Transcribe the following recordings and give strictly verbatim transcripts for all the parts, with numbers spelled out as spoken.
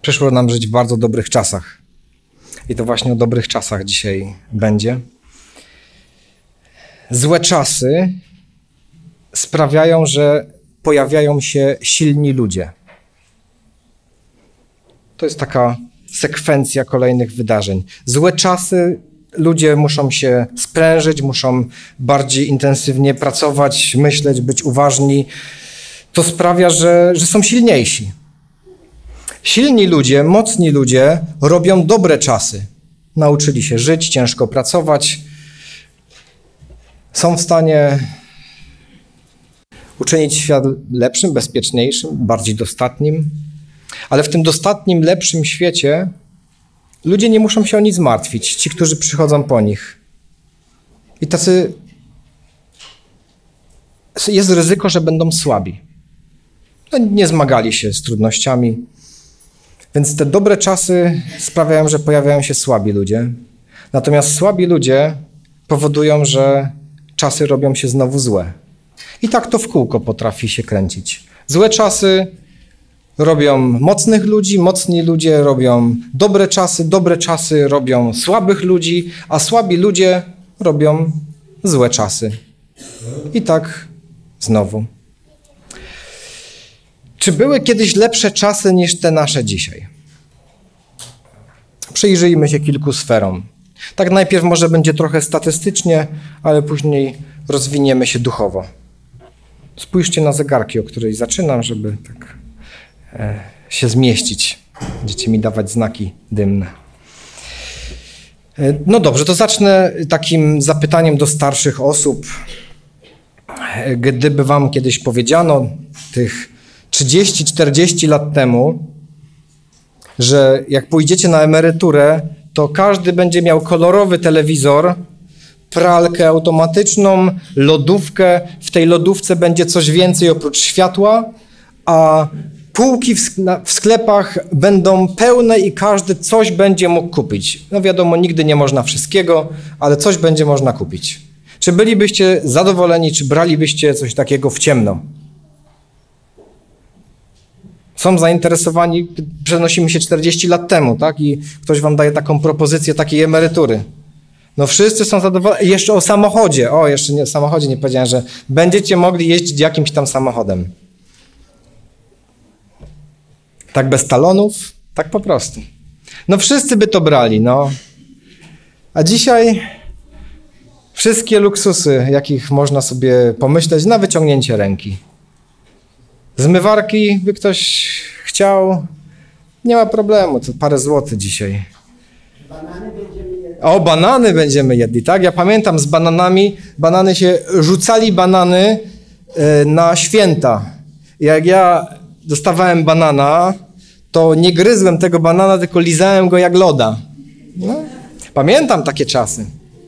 Przyszło nam żyć w bardzo dobrych czasach. I to właśnie o dobrych czasach dzisiaj będzie. Złe czasy sprawiają, że pojawiają się silni ludzie. To jest taka sekwencja kolejnych wydarzeń. Złe czasy, ludzie muszą się sprężyć, muszą bardziej intensywnie pracować, myśleć, być uważni. To sprawia, że, że są silniejsi. Silni ludzie, mocni ludzie robią dobre czasy. Nauczyli się żyć, ciężko pracować. Są w stanie uczynić świat lepszym, bezpieczniejszym, bardziej dostatnim. Ale w tym dostatnim, lepszym świecie ludzie nie muszą się o nic martwić, ci, którzy przychodzą po nich. I tacy jest ryzyko, że będą słabi. No, nie zmagali się z trudnościami. Więc te dobre czasy sprawiają, że pojawiają się słabi ludzie. Natomiast słabi ludzie powodują, że czasy robią się znowu złe. I tak to w kółko potrafi się kręcić. Złe czasy robią mocnych ludzi, mocni ludzie robią dobre czasy, dobre czasy robią słabych ludzi, a słabi ludzie robią złe czasy. I tak znowu. Czy były kiedyś lepsze czasy niż te nasze dzisiaj? Przyjrzyjmy się kilku sferom. Tak najpierw może będzie trochę statystycznie, ale później rozwiniemy się duchowo. Spójrzcie na zegarki, o której zaczynam, żeby tak e, się zmieścić. Będziecie mi dawać znaki dymne. E, no dobrze, to zacznę takim zapytaniem do starszych osób. E, gdyby wam kiedyś powiedziano, tych trzydzieści czterdzieści lat temu, że jak pójdziecie na emeryturę, to każdy będzie miał kolorowy telewizor, pralkę automatyczną, lodówkę. W tej lodówce będzie coś więcej oprócz światła, a półki w, w sklepach będą pełne i każdy coś będzie mógł kupić. No wiadomo, nigdy nie można wszystkiego, ale coś będzie można kupić. Czy bylibyście zadowoleni, czy bralibyście coś takiego w ciemno? Są zainteresowani, przenosimy się czterdzieści lat temu, tak? I ktoś wam daje taką propozycję takiej emerytury. No wszyscy są zadowoleni. Jeszcze o samochodzie. O, jeszcze nie, o samochodzie nie powiedziałem, że będziecie mogli jeździć jakimś tam samochodem. Tak bez talonów? Tak po prostu. No wszyscy by to brali, no. A dzisiaj wszystkie luksusy, jakich można sobie pomyśleć, na wyciągnięcie ręki. Zmywarki, by ktoś chciał, nie ma problemu, to parę złotych dzisiaj. Banany będziemy jedli. O, banany będziemy jedli, tak? Ja pamiętam z bananami, banany się, rzucali banany y, na święta. Jak ja dostawałem banana, to nie gryzłem tego banana, tylko lizałem go jak loda. No, pamiętam takie czasy.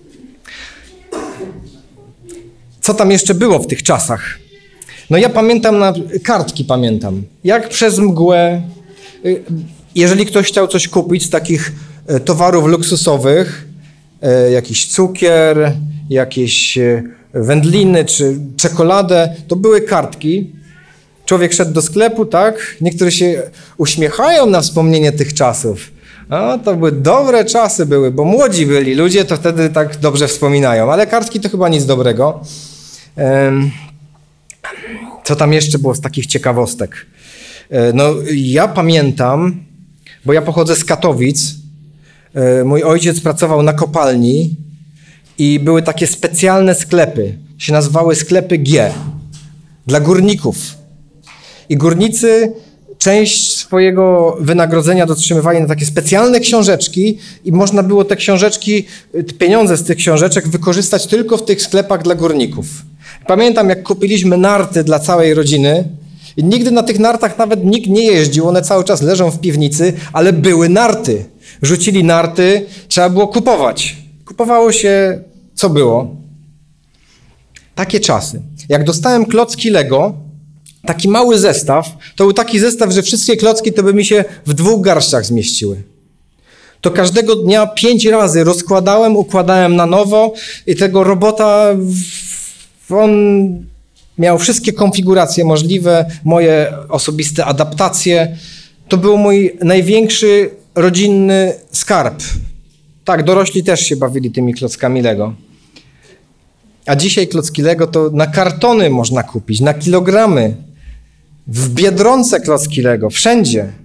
Co tam jeszcze było w tych czasach? No ja pamiętam, na kartki pamiętam, jak przez mgłę, jeżeli ktoś chciał coś kupić z takich towarów luksusowych, jakiś cukier, jakieś wędliny czy czekoladę, to były kartki. Człowiek szedł do sklepu, tak? Niektórzy się uśmiechają na wspomnienie tych czasów. A, to były dobre czasy były, bo młodzi byli ludzie, to wtedy tak dobrze wspominają, ale kartki to chyba nic dobrego. Um, Co tam jeszcze było z takich ciekawostek? No ja pamiętam, bo ja pochodzę z Katowic, mój ojciec pracował na kopalni i były takie specjalne sklepy, się nazywały sklepy G, dla górników. I górnicy część swojego wynagrodzenia dotrzymywali na takie specjalne książeczki i można było te książeczki, pieniądze z tych książeczek wykorzystać tylko w tych sklepach dla górników. Pamiętam, jak kupiliśmy narty dla całej rodziny i nigdy na tych nartach nawet nikt nie jeździł, one cały czas leżą w piwnicy, ale były narty. Rzucili narty, trzeba było kupować. Kupowało się, co było. Takie czasy. Jak dostałem klocki Lego, taki mały zestaw, to był taki zestaw, że wszystkie klocki to by mi się w dwóch garściach zmieściły. To każdego dnia pięć razy rozkładałem, układałem na nowo i tego robota... On miał wszystkie konfiguracje możliwe, moje osobiste adaptacje. To był mój największy rodzinny skarb. Tak, dorośli też się bawili tymi klockami Lego. A dzisiaj klocki Lego to na kartony można kupić, na kilogramy. W Biedronce klocki Lego, wszędzie.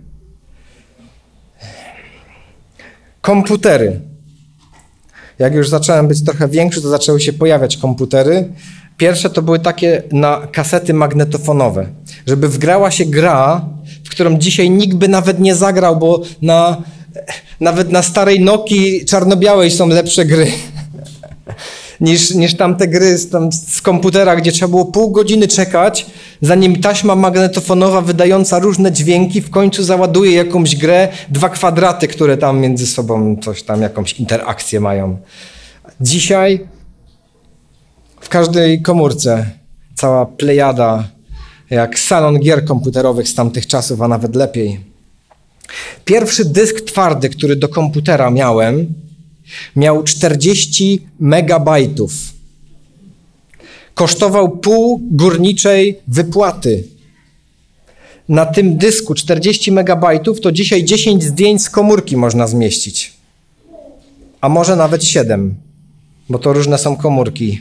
Komputery. Jak już zacząłem być trochę większy, to zaczęły się pojawiać komputery. Pierwsze to były takie na kasety magnetofonowe, żeby wgrała się gra, w którą dzisiaj nikt by nawet nie zagrał, bo na, nawet na starej Nokii czarno-białej są lepsze gry niż, niż tamte gry z, tam, z komputera, gdzie trzeba było pół godziny czekać, zanim taśma magnetofonowa wydająca różne dźwięki w końcu załaduje jakąś grę, dwa kwadraty, które tam między sobą coś tam, jakąś interakcję mają. Dzisiaj w każdej komórce cała plejada, jak salon gier komputerowych z tamtych czasów, a nawet lepiej. Pierwszy dysk twardy, który do komputera miałem, miał czterdzieści megabajtów. Kosztował pół górniczej wypłaty. Na tym dysku czterdzieści megabajtów to dzisiaj dziesięć zdjęć z komórki można zmieścić. A może nawet siedem, bo to różne są komórki.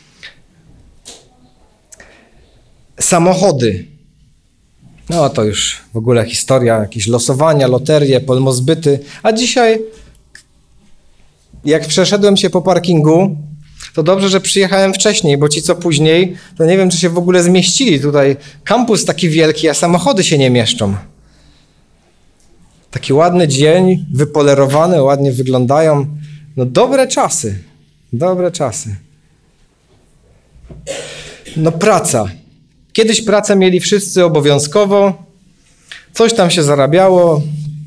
Samochody. No to już w ogóle historia, jakieś losowania, loterie, polmozbyty. A dzisiaj, jak przeszedłem się po parkingu, to dobrze, że przyjechałem wcześniej, bo ci co później, to nie wiem, czy się w ogóle zmieścili tutaj. Kampus taki wielki, a samochody się nie mieszczą. Taki ładny dzień, wypolerowane, ładnie wyglądają. No dobre czasy, dobre czasy. No praca. Kiedyś pracę mieli wszyscy obowiązkowo, coś tam się zarabiało,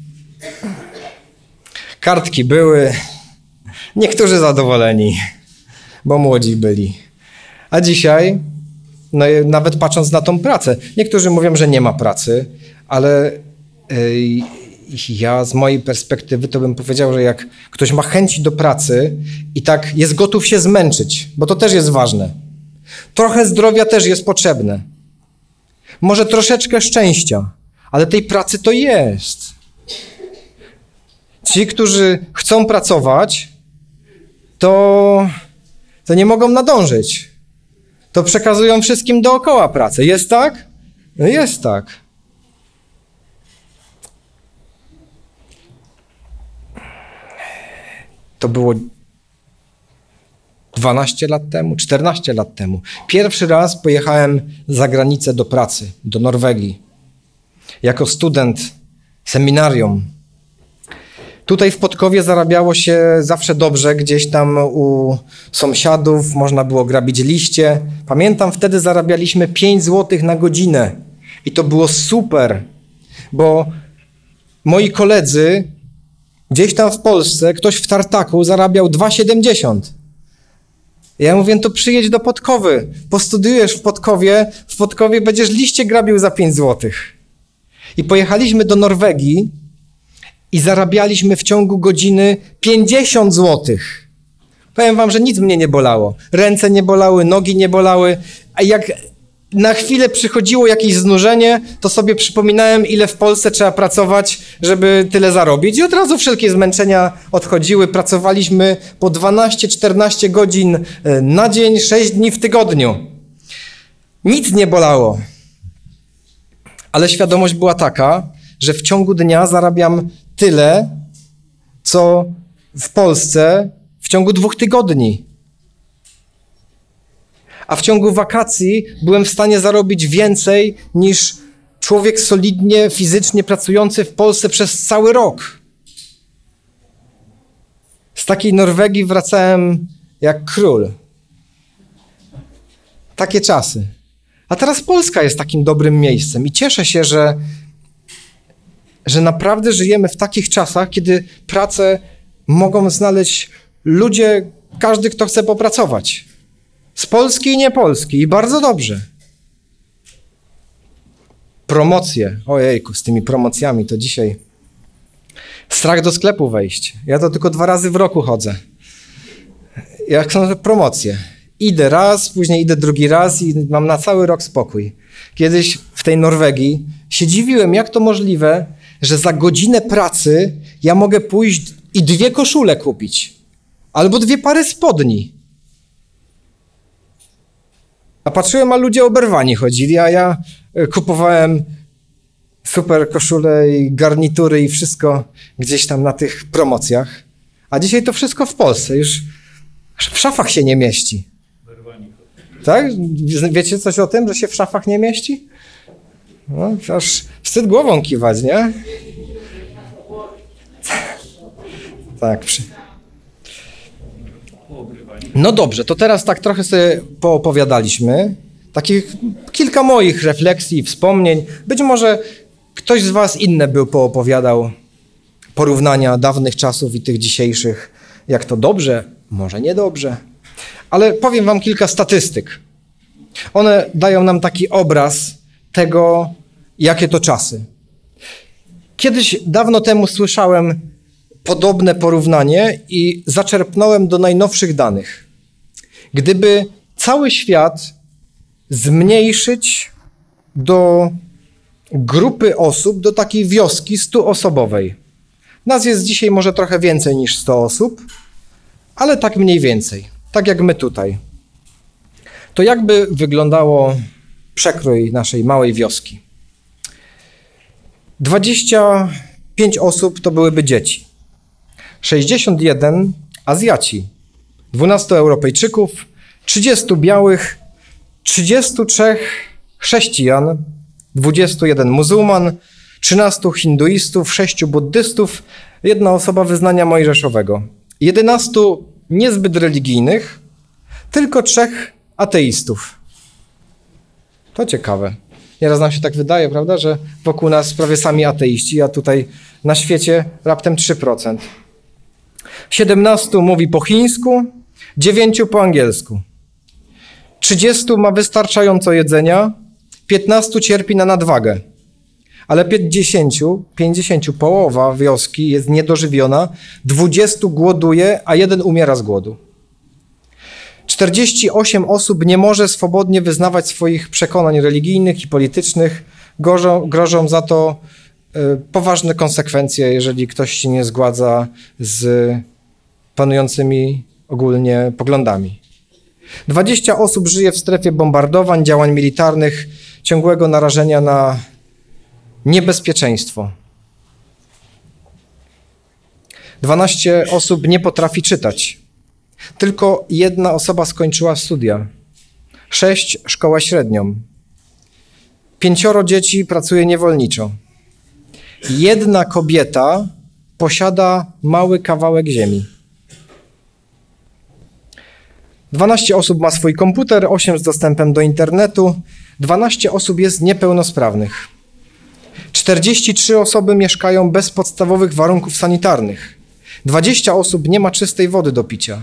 kartki były, niektórzy zadowoleni, bo młodzi byli. A dzisiaj, no nawet patrząc na tą pracę, niektórzy mówią, że nie ma pracy, ale yy, ja z mojej perspektywy to bym powiedział, że jak ktoś ma chęci do pracy i tak jest gotów się zmęczyć, bo to też jest ważne. Trochę zdrowia też jest potrzebne. Może troszeczkę szczęścia, ale tej pracy to jest. Ci, którzy chcą pracować, to, to nie mogą nadążyć. To przekazują wszystkim dookoła pracę. Jest tak? No jest tak. To było dwanaście lat temu, czternaście lat temu. Pierwszy raz pojechałem za granicę do pracy, do Norwegii. Jako student seminarium. Tutaj w Podkowie zarabiało się zawsze dobrze, gdzieś tam u sąsiadów można było grabić liście. Pamiętam, wtedy zarabialiśmy pięć złotych na godzinę. I to było super, bo moi koledzy gdzieś tam w Polsce, ktoś w Tartaku zarabiał dwa siedemdziesiąt. Ja mówię, to przyjedź do Podkowy, postudiujesz w Podkowie, w Podkowie będziesz liście grabił za pięć złotych. I pojechaliśmy do Norwegii i zarabialiśmy w ciągu godziny pięćdziesiąt złotych. Powiem wam, że nic mnie nie bolało. Ręce nie bolały, nogi nie bolały, a jak na chwilę przychodziło jakieś znużenie, to sobie przypominałem, ile w Polsce trzeba pracować, żeby tyle zarobić. I od razu wszelkie zmęczenia odchodziły. Pracowaliśmy po dwanaście czternaście godzin na dzień, sześć dni w tygodniu. Nic nie bolało. Ale świadomość była taka, że w ciągu dnia zarabiam tyle, co w Polsce w ciągu dwóch tygodni. A w ciągu wakacji byłem w stanie zarobić więcej niż człowiek solidnie, fizycznie pracujący w Polsce przez cały rok. Z takiej Norwegii wracałem jak król. Takie czasy. A teraz Polska jest takim dobrym miejscem i cieszę się, że, że naprawdę żyjemy w takich czasach, kiedy pracę mogą znaleźć ludzie, każdy, kto chce popracować. Z Polski i nie Polski. I bardzo dobrze. Promocje. Ojejku, z tymi promocjami to dzisiaj strach do sklepu wejść. Ja to tylko dwa razy w roku chodzę. Jak są promocje. Idę raz, później idę drugi raz i mam na cały rok spokój. Kiedyś w tej Norwegii się dziwiłem, jak to możliwe, że za godzinę pracy ja mogę pójść i dwie koszule kupić. Albo dwie pary spodni. A patrzyłem, a ludzie oberwani chodzili, a ja kupowałem super koszule i garnitury i wszystko gdzieś tam na tych promocjach. A dzisiaj to wszystko w Polsce już w szafach się nie mieści. Tak? Wiecie coś o tym, że się w szafach nie mieści? No, aż wstyd głową kiwać, nie? Tak. No dobrze, to teraz tak trochę sobie poopowiadaliśmy. Takich kilka moich refleksji i wspomnień. Być może ktoś z was inne by poopowiadał porównania dawnych czasów i tych dzisiejszych. Jak to dobrze, może niedobrze. Ale powiem wam kilka statystyk. One dają nam taki obraz tego, jakie to czasy. Kiedyś, dawno temu słyszałem podobne porównanie i zaczerpnąłem do najnowszych danych. Gdyby cały świat zmniejszyć do grupy osób, do takiej wioski stuosobowej. Nas jest dzisiaj może trochę więcej niż sto osób, ale tak mniej więcej, tak jak my tutaj. To jakby wyglądało przekrój naszej małej wioski? dwadzieścia pięć osób to byłyby dzieci, sześćdziesiąt jeden Azjaci, dwunastu Europejczyków, trzydziestu białych, trzydziestu trzech chrześcijan, dwudziestu jeden muzułman, trzynastu hinduistów, sześciu buddystów, jedna osoba wyznania mojżeszowego, jedenastu niezbyt religijnych, tylko trzech ateistów. To ciekawe. Nieraz nam się tak wydaje, prawda, że wokół nas prawie sami ateiści, a tutaj na świecie raptem trzy procent. siedemnastu mówi po chińsku, dziewięciu po angielsku. trzydziestu ma wystarczająco jedzenia, piętnastu cierpi na nadwagę. Ale pięćdziesięciu, pięćdziesięciu, połowa wioski jest niedożywiona, dwudziestu głoduje, a jeden umiera z głodu. czterdzieści osiem osób nie może swobodnie wyznawać swoich przekonań religijnych i politycznych. Grożą, grożą za to y, poważne konsekwencje, jeżeli ktoś się nie zgadza z panującymi ogólnie poglądami. dwadzieścia osób żyje w strefie bombardowań, działań militarnych, ciągłego narażenia na niebezpieczeństwo. dwanaście osób nie potrafi czytać. Tylko jedna osoba skończyła studia. Sześć szkołę średnią. Pięcioro dzieci pracuje niewolniczo. Jedna kobieta posiada mały kawałek ziemi. dwanaście osób ma swój komputer, osiem z dostępem do internetu, dwanaście osób jest niepełnosprawnych. czterdzieści trzy osoby mieszkają bez podstawowych warunków sanitarnych. dwadzieścia osób nie ma czystej wody do picia.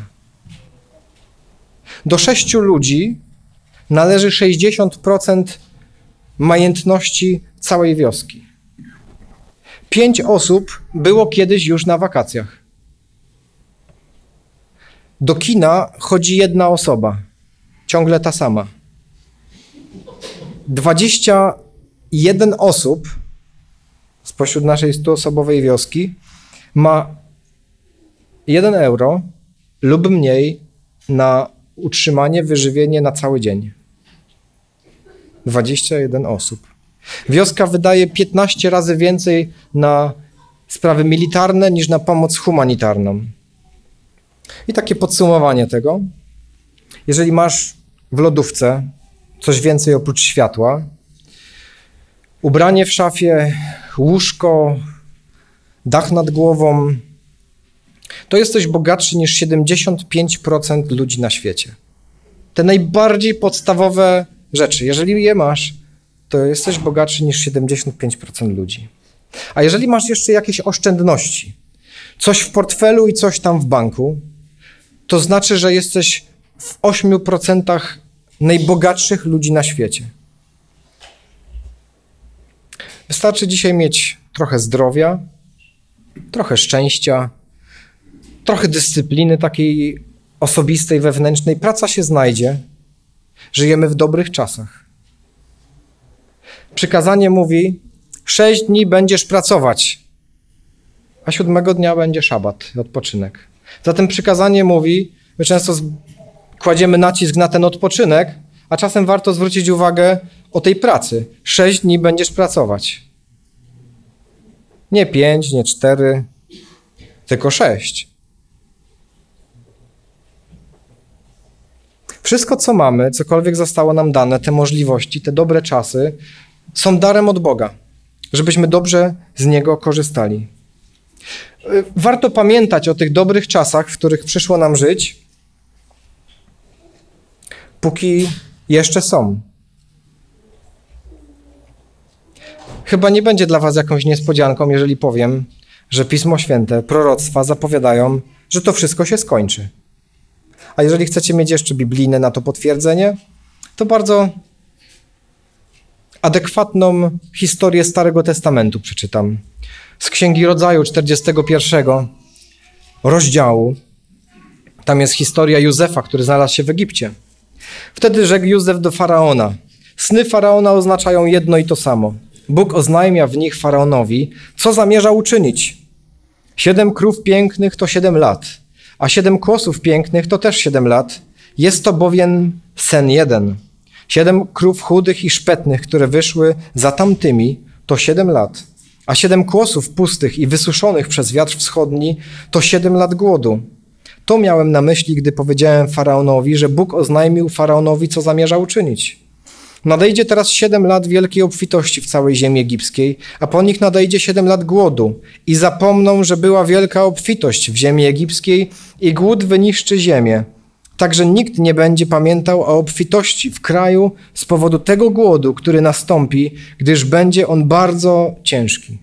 Do sześciu ludzi należy sześćdziesiąt procent majątności całej wioski. Pięć osób było kiedyś już na wakacjach. Do kina chodzi jedna osoba, ciągle ta sama. dwadzieścia jeden osób spośród naszej stuosobowej wioski ma jeden euro lub mniej na utrzymanie, wyżywienie na cały dzień. dwadzieścia jeden osób. Wioska wydaje piętnaście razy więcej na sprawy militarne niż na pomoc humanitarną. I takie podsumowanie tego. Jeżeli masz w lodówce coś więcej oprócz światła, ubranie w szafie, łóżko, dach nad głową, to jesteś bogatszy niż siedemdziesiąt pięć procent ludzi na świecie. Te najbardziej podstawowe rzeczy, jeżeli je masz, to jesteś bogatszy niż siedemdziesiąt pięć procent ludzi. A jeżeli masz jeszcze jakieś oszczędności, coś w portfelu i coś tam w banku, to znaczy, że jesteś w ośmiu procentach najbogatszych ludzi na świecie. Wystarczy dzisiaj mieć trochę zdrowia, trochę szczęścia, trochę dyscypliny takiej osobistej, wewnętrznej. Praca się znajdzie. Żyjemy w dobrych czasach. Przykazanie mówi, Sześć dni będziesz pracować, a siódmego dnia będzie szabat, odpoczynek. Zatem przykazanie mówi, my często kładziemy nacisk na ten odpoczynek, a czasem warto zwrócić uwagę o tej pracy. Sześć dni będziesz pracować. Nie pięć, nie cztery, tylko sześć. Wszystko, co mamy, cokolwiek zostało nam dane, te możliwości, te dobre czasy, są darem od Boga, żebyśmy dobrze z Niego korzystali. Warto pamiętać o tych dobrych czasach, w których przyszło nam żyć, póki jeszcze są. Chyba nie będzie dla was jakąś niespodzianką, jeżeli powiem, że Pismo Święte, proroctwa zapowiadają, że to wszystko się skończy. A jeżeli chcecie mieć jeszcze biblijne na to potwierdzenie, to bardzo adekwatną historię Starego Testamentu przeczytam. Z Księgi Rodzaju czterdziestego pierwszego rozdziału. Tam jest historia Józefa, który znalazł się w Egipcie. Wtedy rzekł Józef do Faraona. Sny Faraona oznaczają jedno i to samo. Bóg oznajmia w nich Faraonowi, co zamierza uczynić. Siedem krów pięknych to siedem lat, a siedem kłosów pięknych to też siedem lat. Jest to bowiem sen jeden. Siedem krów chudych i szpetnych, które wyszły za tamtymi, to siedem lat. A siedem kłosów pustych i wysuszonych przez wiatr wschodni, to siedem lat głodu. To miałem na myśli, gdy powiedziałem Faraonowi, że Bóg oznajmił Faraonowi, co zamierza uczynić. Nadejdzie teraz siedem lat wielkiej obfitości w całej ziemi egipskiej, a po nich nadejdzie siedem lat głodu i zapomną, że była wielka obfitość w ziemi egipskiej i głód wyniszczy ziemię. Także nikt nie będzie pamiętał o obfitości w kraju z powodu tego głodu, który nastąpi, gdyż będzie on bardzo ciężki.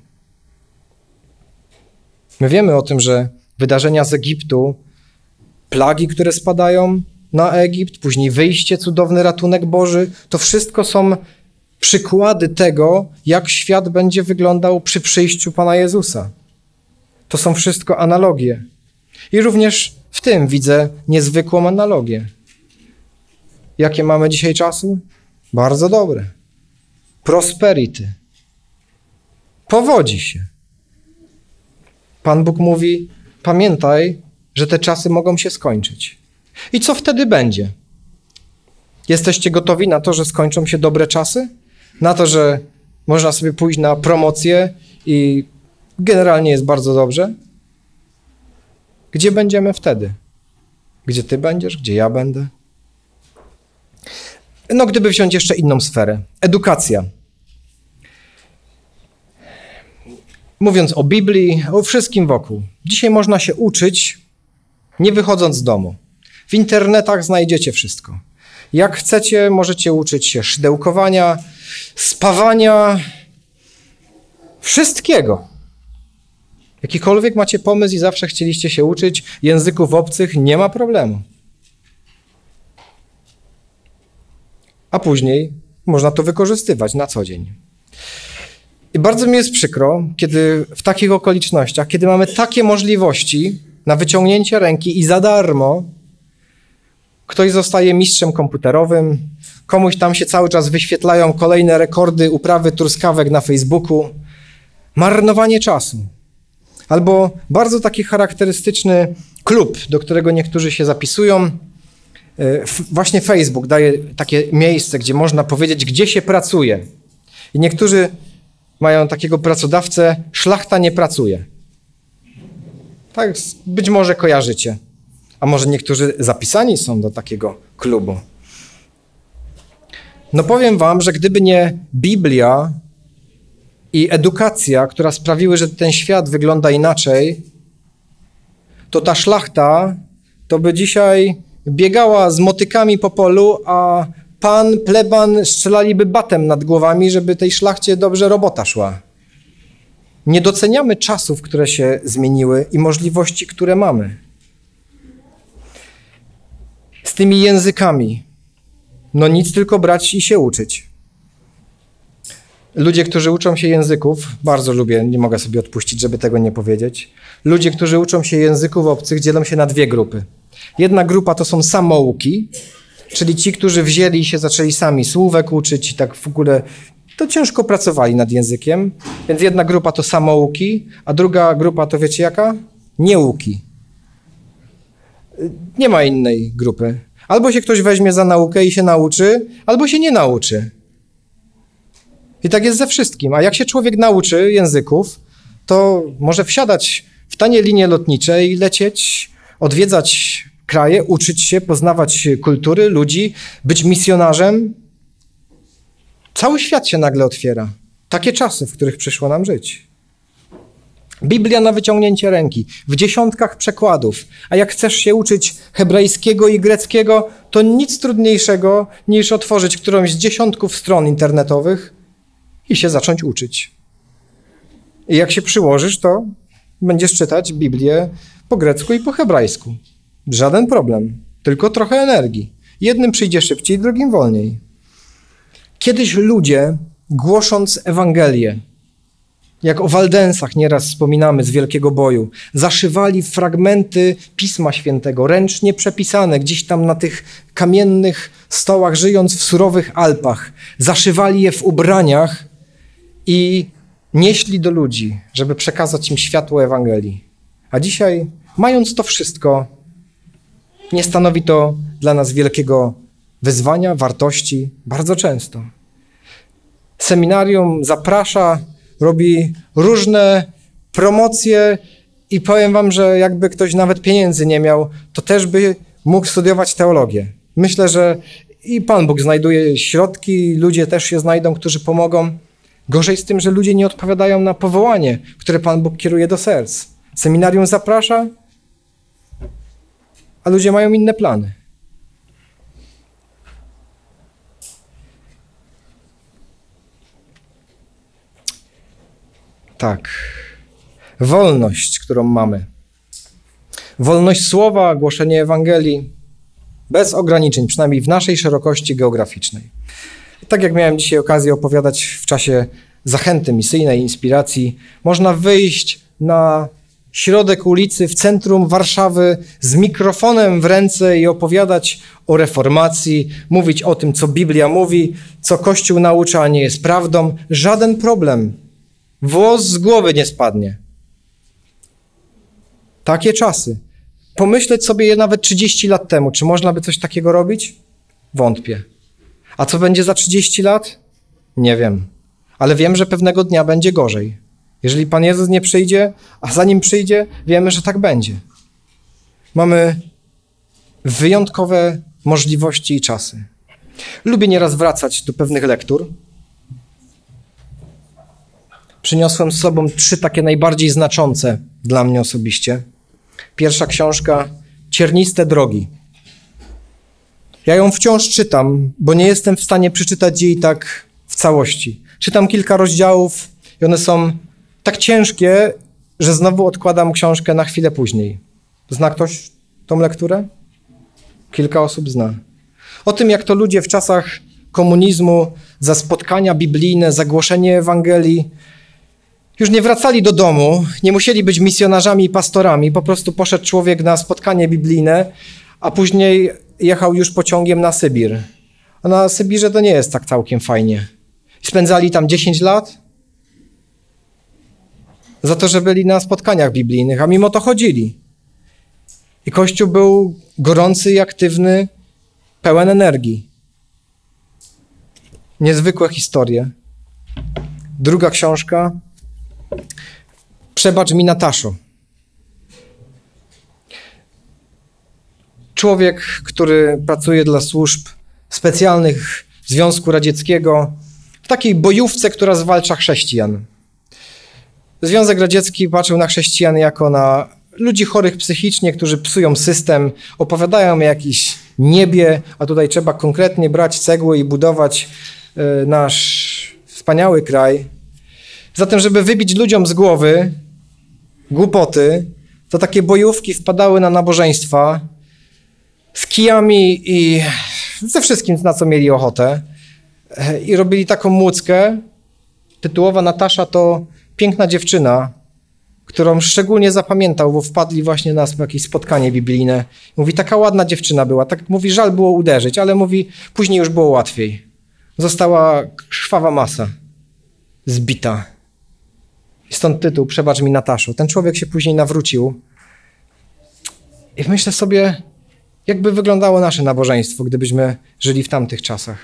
My wiemy o tym, że wydarzenia z Egiptu, plagi, które spadają na Egipt, później wyjście, cudowny ratunek Boży, to wszystko są przykłady tego, jak świat będzie wyglądał przy przyjściu Pana Jezusa. To są wszystko analogie. I również w tym widzę niezwykłą analogię. Jakie mamy dzisiaj czasy? Bardzo dobre. Prosperity. Powodzi się. Pan Bóg mówi, pamiętaj, że te czasy mogą się skończyć. I co wtedy będzie? Jesteście gotowi na to, że skończą się dobre czasy? Na to, że można sobie pójść na promocję i generalnie jest bardzo dobrze? Gdzie będziemy wtedy? Gdzie ty będziesz? Gdzie ja będę? No, gdyby wziąć jeszcze inną sferę. Edukacja. Mówiąc o Biblii, o wszystkim wokół. Dzisiaj można się uczyć, nie wychodząc z domu. W internetach znajdziecie wszystko. Jak chcecie, możecie uczyć się szydełkowania, spawania, wszystkiego. Jakikolwiek macie pomysł i zawsze chcieliście się uczyć języków obcych, nie ma problemu. A później można to wykorzystywać na co dzień. I bardzo mi jest przykro, kiedy w takich okolicznościach, kiedy mamy takie możliwości na wyciągnięcie ręki i za darmo ktoś zostaje mistrzem komputerowym, komuś tam się cały czas wyświetlają kolejne rekordy uprawy truskawek na Facebooku. Marnowanie czasu. Albo bardzo taki charakterystyczny klub, do którego niektórzy się zapisują. Właśnie Facebook daje takie miejsce, gdzie można powiedzieć, gdzie się pracuje. I niektórzy mają takiego pracodawcę, szlachta nie pracuje. Tak, być może kojarzycie. A może niektórzy zapisani są do takiego klubu. No powiem wam, że gdyby nie Biblia i edukacja, która sprawiły, że ten świat wygląda inaczej, to ta szlachta to by dzisiaj biegała z motykami po polu, a pan, pleban strzelaliby batem nad głowami, żeby tej szlachcie dobrze robota szła. Nie doceniamy czasów, które się zmieniły i możliwości, które mamy. Z tymi językami, no nic, tylko brać i się uczyć. Ludzie, którzy uczą się języków, bardzo lubię, nie mogę sobie odpuścić, żeby tego nie powiedzieć. Ludzie, którzy uczą się języków obcych, dzielą się na dwie grupy. Jedna grupa to są samouki, czyli ci, którzy wzięli i się zaczęli sami słówek uczyć i tak w ogóle to ciężko pracowali nad językiem, więc jedna grupa to samouki, a druga grupa to wiecie jaka? Nieuki. Nie ma innej grupy. Albo się ktoś weźmie za naukę i się nauczy, albo się nie nauczy. I tak jest ze wszystkim. A jak się człowiek nauczy języków, to może wsiadać w tanie linie lotnicze i lecieć, odwiedzać kraje, uczyć się, poznawać kultury, ludzi, być misjonarzem. Cały świat się nagle otwiera. Takie czasy, w których przyszło nam żyć. Biblia na wyciągnięcie ręki, w dziesiątkach przekładów. A jak chcesz się uczyć hebrajskiego i greckiego, to nic trudniejszego niż otworzyć którąś z dziesiątków stron internetowych i się zacząć uczyć. I jak się przyłożysz, to będziesz czytać Biblię po grecku i po hebrajsku. Żaden problem, tylko trochę energii. Jednym przyjdzie szybciej, drugim wolniej. Kiedyś ludzie, głosząc Ewangelię, jak o Waldensach nieraz wspominamy z Wielkiego Boju, zaszywali fragmenty Pisma Świętego, ręcznie przepisane, gdzieś tam na tych kamiennych stołach, żyjąc w surowych Alpach. Zaszywali je w ubraniach i nieśli do ludzi, żeby przekazać im światło Ewangelii. A dzisiaj, mając to wszystko, nie stanowi to dla nas wielkiego wyzwania, wartości, bardzo często. Seminarium zaprasza, robi różne promocje i powiem wam, że jakby ktoś nawet pieniędzy nie miał, to też by mógł studiować teologię. Myślę, że i Pan Bóg znajduje środki, ludzie też się znajdą, którzy pomogą. Gorzej z tym, że ludzie nie odpowiadają na powołanie, które Pan Bóg kieruje do serc. Seminarium zaprasza, a ludzie mają inne plany. Tak. Wolność, którą mamy. Wolność słowa, głoszenie Ewangelii bez ograniczeń, przynajmniej w naszej szerokości geograficznej. Tak jak miałem dzisiaj okazję opowiadać w czasie zachęty misyjnej, inspiracji, można wyjść na środek ulicy w centrum Warszawy z mikrofonem w ręce i opowiadać o reformacji, mówić o tym, co Biblia mówi, co Kościół naucza, a nie jest prawdą. Żaden problem. Włos z głowy nie spadnie. Takie czasy. Pomyśleć sobie je nawet trzydzieści lat temu. Czy można by coś takiego robić? Wątpię. A co będzie za trzydzieści lat? Nie wiem. Ale wiem, że pewnego dnia będzie gorzej. Jeżeli Pan Jezus nie przyjdzie, a zanim przyjdzie, wiemy, że tak będzie. Mamy wyjątkowe możliwości i czasy. Lubię nieraz wracać do pewnych lektur. Przyniosłem z sobą trzy takie najbardziej znaczące dla mnie osobiście. Pierwsza książka Cierniste drogi. Ja ją wciąż czytam, bo nie jestem w stanie przeczytać jej tak w całości. Czytam kilka rozdziałów i one są tak ciężkie, że znowu odkładam książkę na chwilę później. Zna ktoś tą lekturę? Kilka osób zna. O tym, jak to ludzie w czasach komunizmu za spotkania biblijne, za głoszenie Ewangelii już nie wracali do domu, nie musieli być misjonarzami i pastorami, po prostu poszedł człowiek na spotkanie biblijne, a później jechał już pociągiem na Sybir. A na Sybirze to nie jest tak całkiem fajnie. Spędzali tam dziesięć lat za to, że byli na spotkaniach biblijnych, a mimo to chodzili. I Kościół był gorący i aktywny, pełen energii. Niezwykłe historie. Druga książka. Przebacz mi, Nataszo. Człowiek, który pracuje dla służb specjalnych Związku Radzieckiego w takiej bojówce, która zwalcza chrześcijan. Związek Radziecki patrzył na chrześcijan jako na ludzi chorych psychicznie, którzy psują system, opowiadają o jakimś niebie, a tutaj trzeba konkretnie brać cegły i budować y, nasz wspaniały kraj. Zatem, żeby wybić ludziom z głowy głupoty, to takie bojówki wpadały na nabożeństwa z kijami i ze wszystkim, na co mieli ochotę. I robili taką młódzkę. Tytułowa Natasza to piękna dziewczyna, którą szczególnie zapamiętał, bo wpadli właśnie na jakieś spotkanie biblijne. Mówi, taka ładna dziewczyna była. Tak mówi, żal było uderzyć, ale mówi, później już było łatwiej. Została krwawa masa. zbita. I stąd tytuł Przebacz mi, Nataszo. Ten człowiek się później nawrócił. I myślę sobie, jakby wyglądało nasze nabożeństwo, gdybyśmy żyli w tamtych czasach.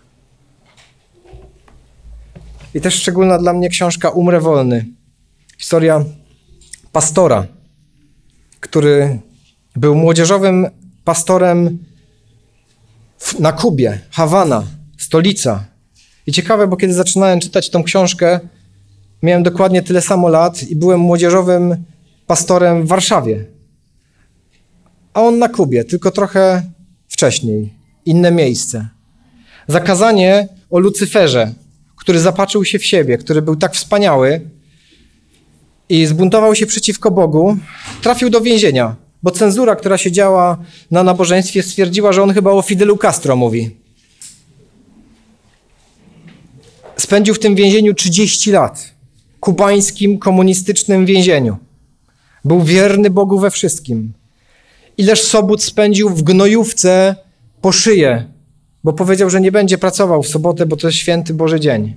I też szczególna dla mnie książka Umrę wolny. Historia pastora, który był młodzieżowym pastorem na Kubie, Hawana, stolica. I ciekawe, bo kiedy zaczynałem czytać tą książkę, miałem dokładnie tyle samo lat i byłem młodzieżowym pastorem w Warszawie. A on na Kubie, tylko trochę wcześniej, inne miejsce. Zakazanie o Lucyferze, który zapatrzył się w siebie, który był tak wspaniały i zbuntował się przeciwko Bogu, trafił do więzienia, bo cenzura, która siedziała na nabożeństwie, stwierdziła, że on chyba o Fidelu Castro mówi. Spędził w tym więzieniu trzydzieści lat. Kubańskim, komunistycznym więzieniu. Był wierny Bogu we wszystkim. Ileż sobót spędził w gnojówce po szyję, bo powiedział, że nie będzie pracował w sobotę, bo to jest święty Boży dzień.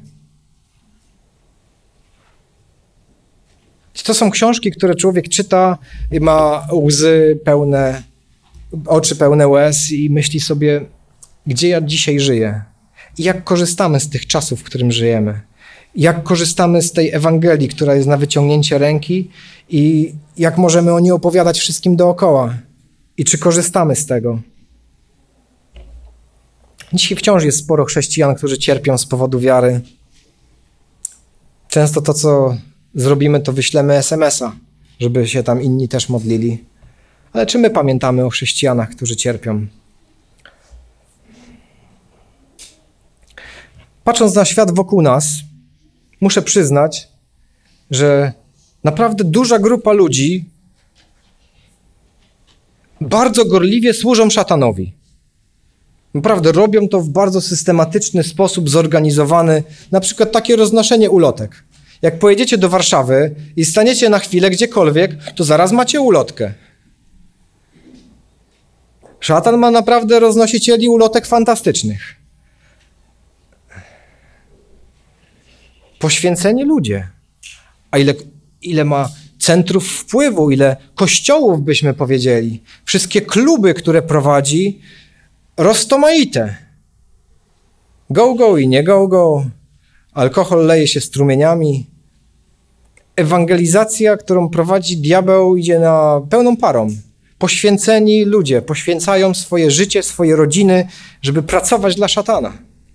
To są książki, które człowiek czyta i ma łzy pełne, oczy pełne łez i myśli sobie, gdzie ja dzisiaj żyję i jak korzystamy z tych czasów, w którym żyjemy. Jak korzystamy z tej Ewangelii, która jest na wyciągnięcie ręki i jak możemy o niej opowiadać wszystkim dookoła. I czy korzystamy z tego? Dzisiaj wciąż jest sporo chrześcijan, którzy cierpią z powodu wiary. Często to, co zrobimy, to wyślemy es em es a, żeby się tam inni też modlili. Ale czy my pamiętamy o chrześcijanach, którzy cierpią? Patrząc na świat wokół nas, muszę przyznać, że naprawdę duża grupa ludzi bardzo gorliwie służą szatanowi. Naprawdę robią to w bardzo systematyczny sposób, zorganizowany. Na przykład takie roznoszenie ulotek. Jak pojedziecie do Warszawy i staniecie na chwilę gdziekolwiek, to zaraz macie ulotkę. Szatan ma naprawdę roznosicieli ulotek fantastycznych. Poświęceni ludzie. A ile, ile ma centrów wpływu, ile kościołów byśmy powiedzieli. Wszystkie kluby, które prowadzi, roztomaite. Go, go i nie go, go. Alkohol leje się strumieniami. Ewangelizacja, którą prowadzi diabeł, idzie na pełną parą. Poświęceni ludzie poświęcają swoje życie, swoje rodziny, żeby pracować dla szatana.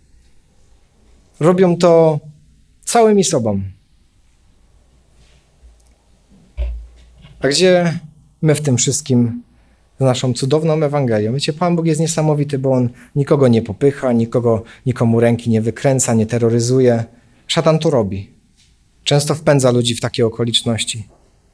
Robią to całymi sobą. A gdzie my w tym wszystkim z naszą cudowną Ewangelią? Wiecie, Pan Bóg jest niesamowity, bo On nikogo nie popycha, nikogo, nikomu ręki nie wykręca, nie terroryzuje. Szatan to robi. Często wpędza ludzi w takie okoliczności.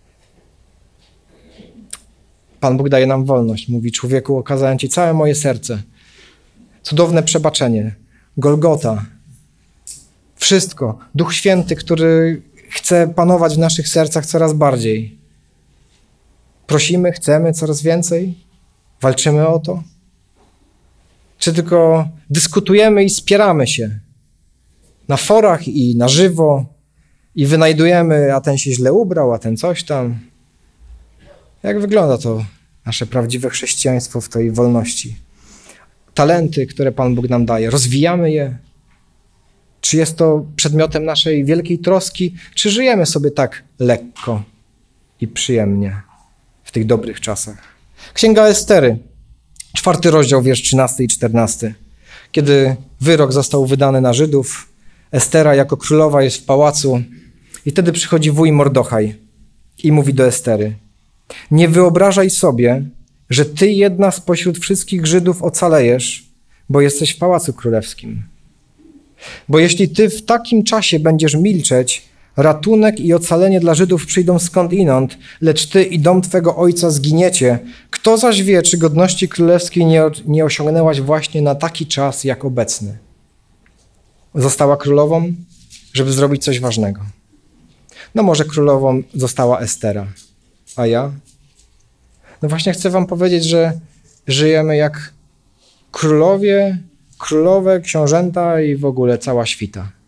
Pan Bóg daje nam wolność. Mówi, człowieku, okazałem Ci całe moje serce. Cudowne przebaczenie. Golgota. Wszystko. Duch Święty, który chce panować w naszych sercach coraz bardziej. Prosimy, chcemy coraz więcej? Walczymy o to? Czy tylko dyskutujemy i spieramy się na forach i na żywo i wynajdujemy, a ten się źle ubrał, a ten coś tam? Jak wygląda to nasze prawdziwe chrześcijaństwo w tej wolności? Talenty, które Pan Bóg nam daje, rozwijamy je? Czy jest to przedmiotem naszej wielkiej troski, czy żyjemy sobie tak lekko i przyjemnie w tych dobrych czasach? Księga Estery, czwarty rozdział, wiersz trzynasty i czternasty. Kiedy wyrok został wydany na Żydów, Estera jako królowa jest w pałacu i wtedy przychodzi wuj Mordochaj i mówi do Estery: nie wyobrażaj sobie, że ty jedna spośród wszystkich Żydów ocalejesz, bo jesteś w pałacu królewskim. Bo jeśli ty w takim czasie będziesz milczeć, ratunek i ocalenie dla Żydów przyjdą skądinąd, lecz ty i dom twego ojca zginiecie. Kto zaś wie, czy godności królewskiej nie, nie osiągnęłaś właśnie na taki czas jak obecny? Została królową, żeby zrobić coś ważnego. No może królową została Estera. A ja? No właśnie chcę wam powiedzieć, że żyjemy jak królowie, królowe, książęta i w ogóle cała świta.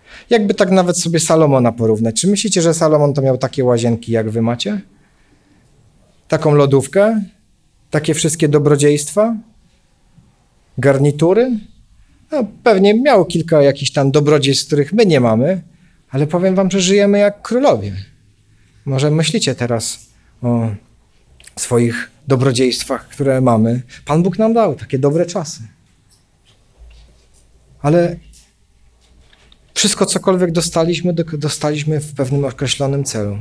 Jakby tak nawet sobie Salomona porównać. Czy myślicie, że Salomon to miał takie łazienki, jak wy macie? Taką lodówkę? Takie wszystkie dobrodziejstwa? Garnitury? No, pewnie miał kilka jakichś tam dobrodziejstw, których my nie mamy, ale powiem wam, że żyjemy jak królowie. Może myślicie teraz o swoich dobrodziejstwach, które mamy. Pan Bóg nam dał takie dobre czasy. Ale wszystko, cokolwiek dostaliśmy, dostaliśmy w pewnym określonym celu.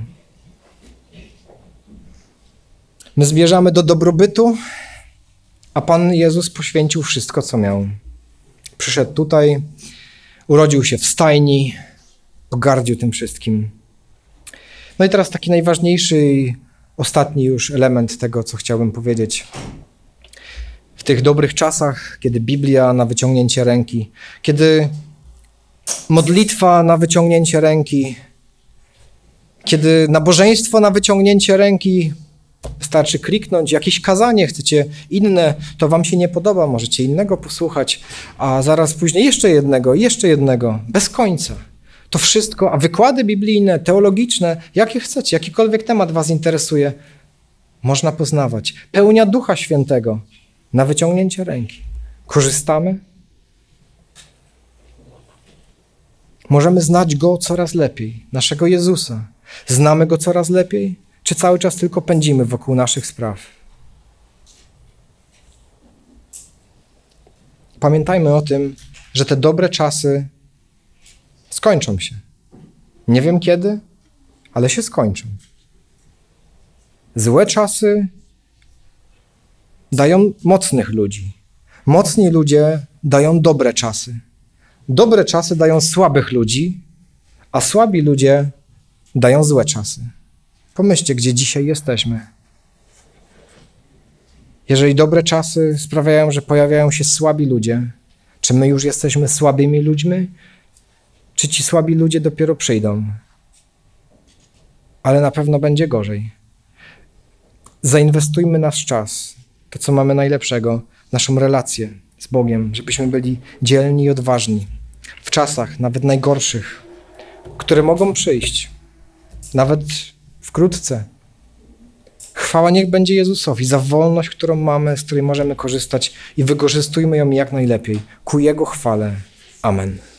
My zmierzamy do dobrobytu, a Pan Jezus poświęcił wszystko, co miał. Przyszedł tutaj, urodził się w stajni, pogardził tym wszystkim. No i teraz taki najważniejszy i ostatni już element tego, co chciałbym powiedzieć. W tych dobrych czasach, kiedy Biblia na wyciągnięcie ręki, kiedy modlitwa na wyciągnięcie ręki, kiedy nabożeństwo na wyciągnięcie ręki, wystarczy kliknąć, jakieś kazanie chcecie inne, to wam się nie podoba, możecie innego posłuchać, a zaraz później jeszcze jednego, jeszcze jednego, bez końca. To wszystko, a wykłady biblijne, teologiczne, jakie chcecie, jakikolwiek temat was interesuje, można poznawać. Pełnia Ducha Świętego na wyciągnięcie ręki. Korzystamy? Możemy znać Go coraz lepiej, naszego Jezusa. Znamy Go coraz lepiej? Czy cały czas tylko pędzimy wokół naszych spraw? Pamiętajmy o tym, że te dobre czasy skończą się. Nie wiem kiedy, ale się skończą. Złe czasy dają mocnych ludzi. Mocni ludzie dają dobre czasy. Dobre czasy dają słabych ludzi, a słabi ludzie dają złe czasy. Pomyślcie, gdzie dzisiaj jesteśmy. Jeżeli dobre czasy sprawiają, że pojawiają się słabi ludzie, czy my już jesteśmy słabymi ludźmi, czy ci słabi ludzie dopiero przyjdą? Ale na pewno będzie gorzej. Zainwestujmy nasz czas, to co mamy najlepszego, naszą relację z Bogiem, żebyśmy byli dzielni i odważni w czasach, nawet najgorszych, które mogą przyjść, nawet wkrótce. Chwała niech będzie Jezusowi za wolność, którą mamy, z której możemy korzystać i wykorzystujmy ją jak najlepiej. Ku Jego chwale. Amen.